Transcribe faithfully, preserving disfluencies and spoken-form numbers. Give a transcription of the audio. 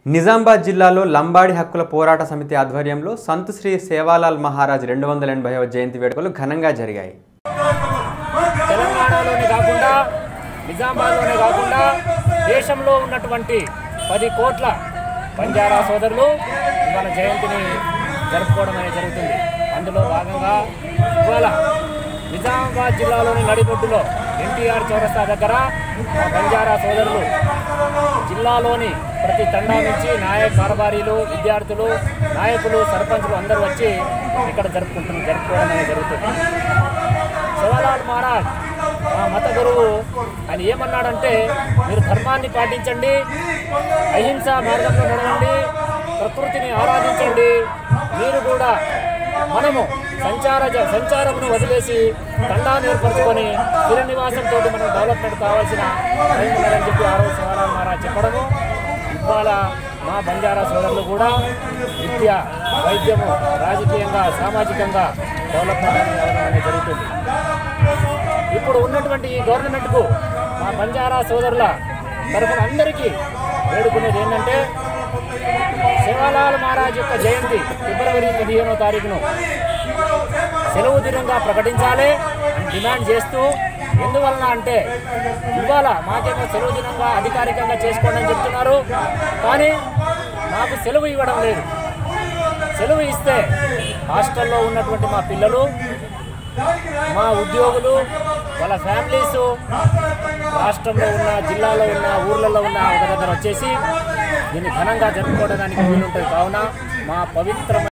నిజామాబాద్ జిల్లాలో లంబాడి హక్కుల పోరాట సమితి ఆధ్వర్యంలో సంత్ శ్రీ సేవాలాల్ మహారాజ్ రెండు వందల ఎనభైవ జయంతి వేడుకలు ఘనంగా జరిగాయి. తెలంగాణలోనే కాకుండా నిజామాబాద్లోనే కాకుండా దేశంలో ఉన్నటువంటి పది కోట్ల బంజారా సోదరులు ఇవాళ జయంతిని జరుపుకోవడం అనేది జరుగుతుంది. అందులో భాగంగా ఇవాళ నిజామాబాద్ జిల్లాలోని నడిబొడ్డులో ఎన్టీఆర్ చౌరస్తా దగ్గర బంజారా సోదరులు జిల్లాలోని ప్రతి తండా నుంచి నాయక కారబారీలు విద్యార్థులు నాయకులు సర్పంచులు అందరూ వచ్చి ఇక్కడ జరుపుకుంటున్న జరుపుకోవడం అనేది జరుగుతుంది. సేవాలాల్ మహారాజ్ మా మత గురువు ఆయన ఏమన్నాడంటే, మీరు ధర్మాన్ని పాటించండి, అహింస మార్గంలో నడవండి, ప్రకృతిని ఆరాధించండి, మీరు కూడా మనము సంచార సంచారమును వదిలేసి తండాన్ని ఏర్పరచుకొని స్థిర నివాసంతో మనం డెవలప్మెంట్ కావాల్సిన టైం ఉన్నదని చెప్పి ఆ రోజు సేవాలాల్ మహారాజ్ చెప్పడము. ఇవాళ మా బంజారా సోదరులు కూడా విద్య, వైద్యము, రాజకీయంగా, సామాజికంగా డెవలప్మెంట్ అనేది జరుగుతుంది. ఇప్పుడు ఉన్నటువంటి ఈ గవర్నమెంట్కు మా బంజారా సోదరుల తరఫున అందరికీ వేడుకునేది ఏంటంటే, సేవాలాల్ మహారాజ్ యొక్క జయంతి ఫిబ్రవరి పదిహేనో తారీఖును సెలవు దినంగా ప్రకటించాలి అని డిమాండ్ చేస్తూ, ఎందువలన అంటే ఇవాళ మాకేమో సెలవు దినంగా అధికారికంగా చేసుకోండి అని చెప్తున్నారు, కానీ మాకు సెలవు ఇవ్వడం లేదు. సెలవు ఇస్తే హాస్టల్లో ఉన్నటువంటి మా పిల్లలు, మా ఉద్యోగులు, వాళ్ళ ఫ్యామిలీసు రాష్ట్రంలో ఉన్న, జిల్లాలో ఉన్న, ఊర్లలో ఉన్న ఒక దగ్గర వచ్చేసి దీన్ని ఘనంగా జరుపుకోవడానికి వీలుంటుంది. కావున మా పవిత్రమైన